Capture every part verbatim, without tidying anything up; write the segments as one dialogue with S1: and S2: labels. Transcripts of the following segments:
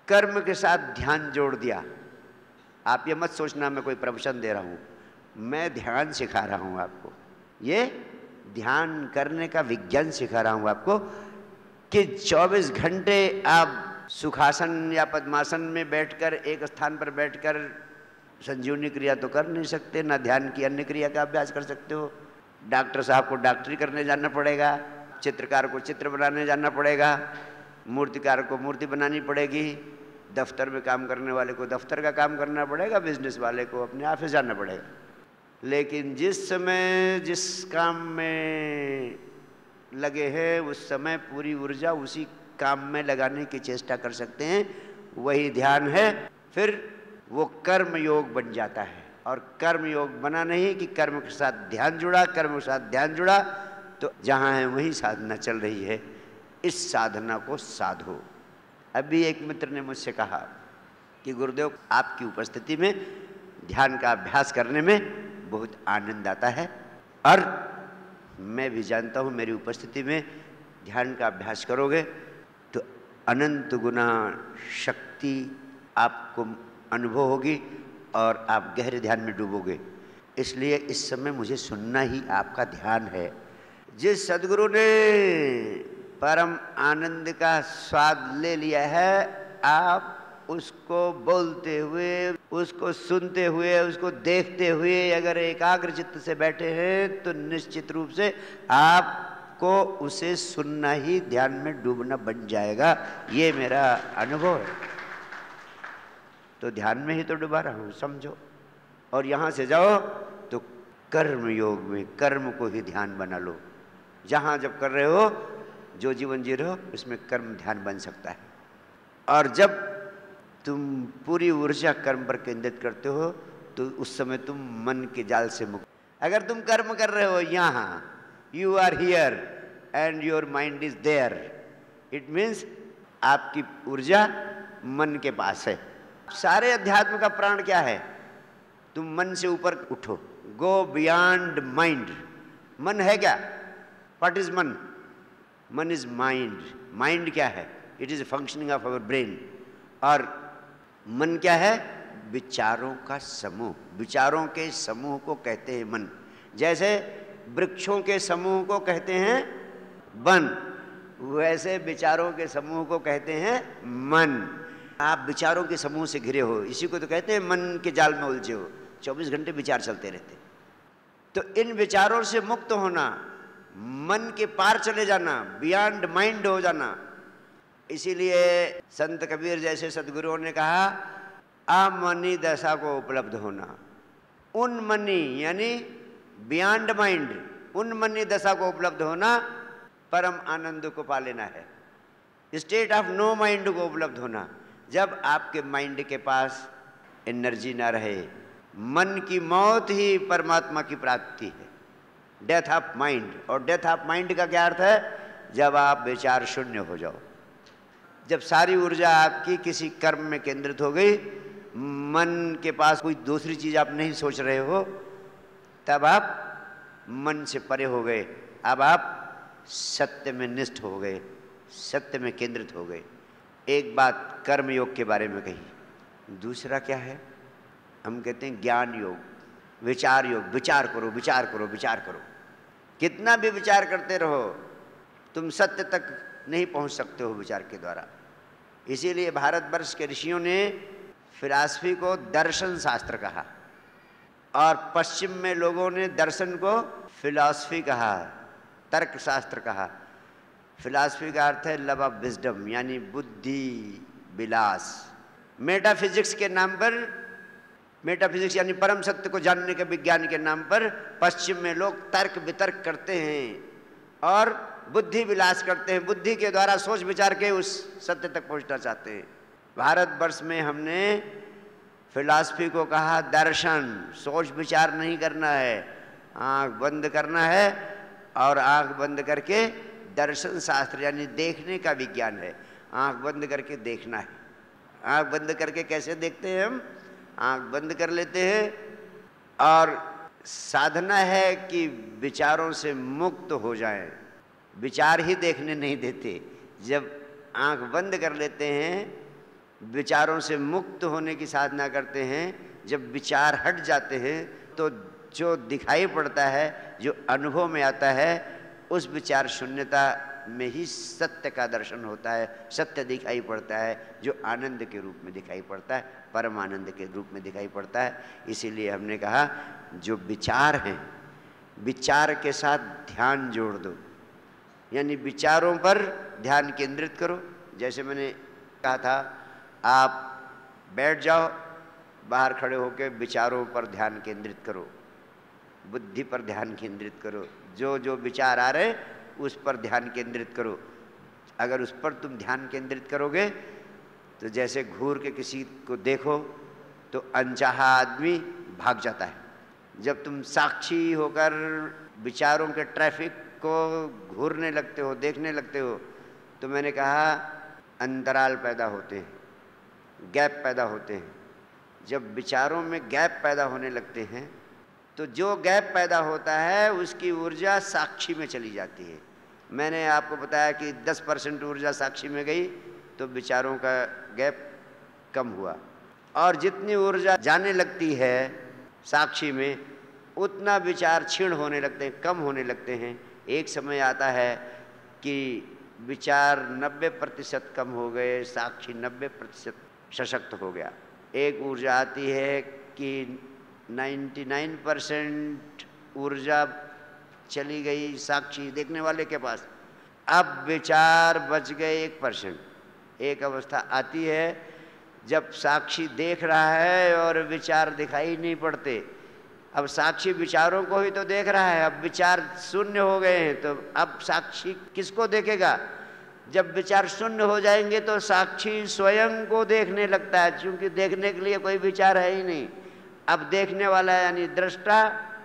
S1: कर्म के साथ ध्यान जोड़ दिया। आप ये मत सोचना मैं कोई प्रवचन दे रहा हूँ, मैं ध्यान सिखा रहा हूँ आपको। ये ध्यान करने का विज्ञान सिखा रहा हूँ आपको कि चौबीस घंटे आप सुखासन या पद्मासन में बैठकर, एक स्थान पर बैठकर संजीवनी क्रिया तो कर नहीं सकते, ना ध्यान की अन्य क्रिया का अभ्यास कर सकते हो। डॉक्टर साहब को डॉक्टरी करने जाना पड़ेगा, चित्रकार को चित्र बनाने जाना पड़ेगा, मूर्तिकार को मूर्ति बनानी पड़ेगी, दफ्तर में काम करने वाले को दफ्तर का काम करना पड़ेगा, बिजनेस वाले को अपने ऑफिस जाना पड़ेगा। लेकिन जिस समय जिस काम में लगे हैं उस समय पूरी ऊर्जा उसी काम में लगाने की चेष्टा कर सकते हैं, वही ध्यान है। फिर वो कर्म योग बन जाता है। और कर्म योग बना नहीं कि कर्म के साथ ध्यान जुड़ा, कर्म के साथ ध्यान जुड़ा तो जहाँ है वहीं साधना चल रही है। इस साधना को साधो। अभी एक मित्र ने मुझसे कहा कि गुरुदेव आपकी उपस्थिति में ध्यान का अभ्यास करने में बहुत आनंद आता है, और मैं भी जानता हूँ मेरी उपस्थिति में ध्यान का अभ्यास करोगे तो अनंत गुना शक्ति आपको अनुभव होगी और आप गहरे ध्यान में डूबोगे। इसलिए इस समय मुझे सुनना ही आपका ध्यान है। जिस सद्गुरु ने परम आनंद का स्वाद ले लिया है, आप उसको बोलते हुए, उसको सुनते हुए, उसको देखते हुए अगर एकाग्र चित्त से बैठे हैं तो निश्चित रूप से आपको उसे सुनना ही ध्यान में डूबना बन जाएगा। ये मेरा अनुभव है। तो ध्यान में ही तो डुबा रहा हूँ, समझो। और यहाँ से जाओ तो कर्म योग में कर्म को ही ध्यान बना लो। जहाँ जब कर रहे हो, जो जीवन जी रहे हो, उसमें कर्म ध्यान बन सकता है। और जब तुम पूरी ऊर्जा कर्म पर केंद्रित करते हो तो उस समय तुम मन के जाल से मुक्त। अगर तुम कर्म कर रहे हो यहाँ, you are here and your mind is there, it means आपकी ऊर्जा मन के पास है। सारे अध्यात्म का प्राण क्या है? तुम मन से ऊपर उठो, गो बियॉन्ड माइंड। मन है क्या? व्हाट इज मन? मन इज माइंड। माइंड क्या है? It is functioning of our brain. और मन क्या है? विचारों का समूह। विचारों के समूह को कहते हैं मन। जैसे वृक्षों के समूह को कहते हैं वन, वैसे विचारों के समूह को कहते हैं मन। आप विचारों के समूह से घिरे हो, इसी को तो कहते हैं मन के जाल में उलझे हो। चौबीस घंटे विचार चलते रहते। तो इन विचारों से मुक्त होना, मन के पार चले जाना, बियॉन्ड माइंड हो जाना। इसीलिए संत कबीर जैसे सद्गुरुओं ने कहा, अमनी दशा को उपलब्ध होना। उन मनी यानी बियॉन्ड माइंड, उन मनी दशा को उपलब्ध होना, परम आनंद को पा लेना है। स्टेट ऑफ नो माइंड को उपलब्ध होना, जब आपके माइंड के पास एनर्जी ना रहे। मन की मौत ही परमात्मा की प्राप्ति है, डेथ ऑफ माइंड। और डेथ ऑफ माइंड का क्या अर्थ है? जब आप विचार शून्य हो जाओ, जब सारी ऊर्जा आपकी किसी कर्म में केंद्रित हो गई, मन के पास कोई दूसरी चीज आप नहीं सोच रहे हो, तब आप मन से परे हो गए। अब आप सत्य में निष्ठ हो गए, सत्य में केंद्रित हो गए। एक बात कर्म योग के बारे में कही। दूसरा क्या है? हम कहते हैं ज्ञान योग, विचार योग। विचार करो, विचार करो, विचार करो। कितना भी विचार करते रहो, तुम सत्य तक नहीं पहुंच सकते हो विचार के द्वारा। इसीलिए भारतवर्ष के ऋषियों ने फिलॉसफी को दर्शन शास्त्र कहा, और पश्चिम में लोगों ने दर्शन को फिलॉसफी कहा, तर्क शास्त्र कहा। फिलॉसफी का अर्थ है लव ऑफ विजडम, यानी बुद्धि विलास। मेटाफिजिक्स के नाम पर, मेटाफिजिक्स यानी परम सत्य को जानने के विज्ञान के नाम पर पश्चिम में लोग तर्क वितर्क करते हैं और बुद्धि विलास करते हैं। बुद्धि के द्वारा सोच विचार के उस सत्य तक पहुंचना चाहते हैं। भारतवर्ष में हमने फिलॉसफी को कहा दर्शन। सोच विचार नहीं करना है, आंख बंद करना है, और आंख बंद करके दर्शन शास्त्र यानी देखने का विज्ञान है। आंख बंद करके देखना है। आंख बंद करके कैसे देखते हैं? हम आंख बंद कर लेते हैं और साधना है कि विचारों से मुक्त हो जाएं। विचार ही देखने नहीं देते। जब आंख बंद कर लेते हैं विचारों से मुक्त होने की साधना करते हैं। जब विचार हट जाते हैं तो जो दिखाई पड़ता है, जो अनुभव में आता है, उस विचार शून्यता में ही सत्य का दर्शन होता है, सत्य दिखाई पड़ता है, जो आनंद के रूप में दिखाई पड़ता है, परम आनंद के रूप में दिखाई पड़ता है। इसीलिए हमने कहा जो विचार हैं, विचार के साथ ध्यान जोड़ दो, यानी विचारों पर ध्यान केंद्रित करो। जैसे मैंने कहा था, आप बैठ जाओ, बाहर खड़े होकर विचारों पर ध्यान केंद्रित करो, बुद्धि पर ध्यान केंद्रित करो, जो जो विचार आ रहे उस पर ध्यान केंद्रित करो। अगर उस पर तुम ध्यान केंद्रित करोगे तो जैसे घूर के किसी को देखो तो अनचाहा आदमी भाग जाता है। जब तुम साक्षी होकर विचारों के ट्रैफिक को घूरने लगते हो, देखने लगते हो, तो मैंने कहा अंतराल पैदा होते हैं, गैप पैदा होते हैं। जब विचारों में गैप पैदा होने लगते हैं तो जो गैप पैदा होता है उसकी ऊर्जा साक्षी में चली जाती है। मैंने आपको बताया कि दस परसेंट ऊर्जा साक्षी में गई तो विचारों का गैप कम हुआ, और जितनी ऊर्जा जाने लगती है साक्षी में उतना विचार क्षीण होने लगते हैं, कम होने लगते हैं। एक समय आता है कि विचार नब्बे प्रतिशत कम हो गए, साक्षी नब्बे प्रतिशत सशक्त हो गया। एक ऊर्जा आती है कि निन्यानवे परसेंट ऊर्जा चली गई साक्षी देखने वाले के पास, अब विचार बच गए एक परसेंट। एक अवस्था आती है जब साक्षी देख रहा है और विचार दिखाई नहीं पड़ते। अब साक्षी विचारों को ही तो देख रहा है, अब विचार शून्य हो गए हैं, तो अब साक्षी किसको देखेगा? जब विचार शून्य हो जाएंगे तो साक्षी स्वयं को देखने लगता है, क्योंकि देखने के लिए कोई विचार है ही नहीं। अब देखने वाला यानी दृष्टा,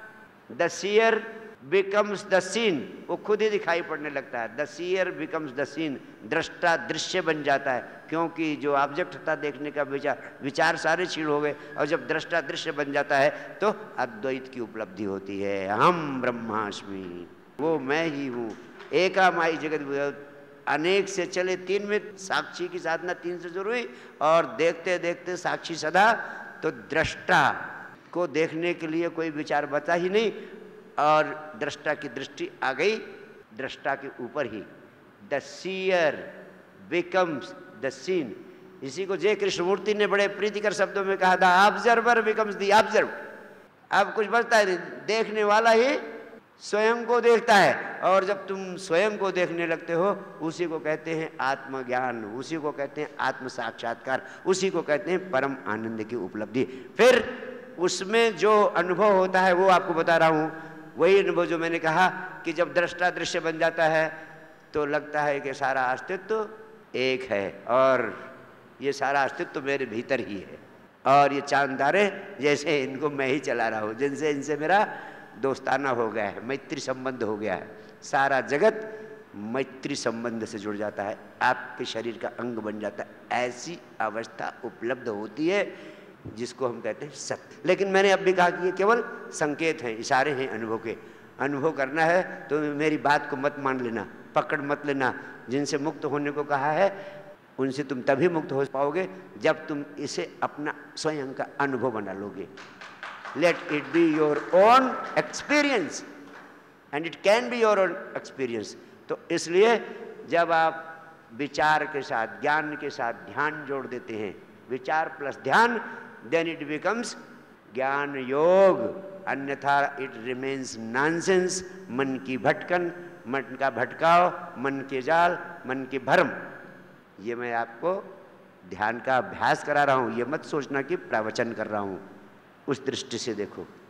S1: the seer becomes the scene, वो खुद ही दिखाई पड़ने लगता है। The seer becomes the scene, दृष्टा दृश्य बन जाता है, क्योंकि जो ऑब्जेक्ट था देखने का विचार, विचार सारे क्षीण हो गए, और जब दृष्टा दृश्य बन जाता है तो अद्वैत की उपलब्धि होती है। हम ब्रह्मास्मि, वो मैं ही हूँ, एका माई जगत, अनेक से चले तीन में साक्षी की साधना तीन से शुरू हुई, और देखते देखते साक्षी सदा, तो दृष्टा को देखने के लिए कोई विचार बचा ही नहीं, और दृष्टा की दृष्टि आ गई दृष्टा के ऊपर ही। The seer becomes the scene, इसी को जय कृष्णमूर्ति ने बड़े प्रीतिकर शब्दों में कहा था, ऑब्जर्वर बिकम्स द ऑब्जर्व। अब कुछ बचता है, देखने वाला ही स्वयं को देखता है, और जब तुम स्वयं को देखने लगते हो उसी को कहते हैं आत्मज्ञान, उसी को कहते हैं आत्म साक्षात्कार, उसी को कहते हैं परम आनंद की उपलब्धि। फिर उसमें जो अनुभव होता है वो आपको बता रहा हूँ, वही अनुभव जो मैंने कहा कि जब दृष्टा दृश्य बन जाता है तो लगता है कि सारा अस्तित्व एक है, और ये सारा अस्तित्व मेरे भीतर ही है, और ये चांद तारे जैसे इनको मैं ही चला रहा हूँ, जिनसे इनसे मेरा दोस्ताना हो गया है, मैत्री संबंध हो गया है। सारा जगत मैत्री संबंध से जुड़ जाता है, आपके शरीर का अंग बन जाता है। ऐसी अवस्था उपलब्ध होती है जिसको हम कहते हैं सत्य। लेकिन मैंने अब भी कहा कि ये केवल संकेत हैं, इशारे हैं अनुभव के। अनुभव करना है तो मेरी बात को मत मान लेना, पकड़ मत लेना। जिनसे मुक्त होने को कहा है उनसे तुम तभी मुक्त हो पाओगे जब तुम इसे अपना स्वयं का अनुभव बना लोगे। Let it be your own experience and it can be your own experience। तो इसलिए जब आप विचार के साथ, ज्ञान के साथ ध्यान जोड़ देते हैं, विचार प्लस ध्यान, then it becomes ज्ञान योग, अन्यथा it remains nonsense। मन की भटकन, मन का भटकाव, मन के जाल, मन के भ्रम। ये मैं आपको ध्यान का अभ्यास करा रहा हूँ, ये मत सोचना कि प्रवचन कर रहा हूँ। उस दृष्टि से देखो।